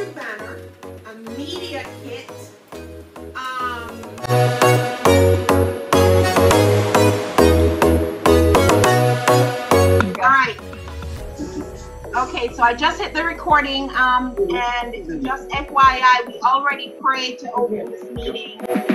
YouTube banner, a media kit, all right. Okay, so I just hit the recording, and just FYI, we already prayed to open this meeting.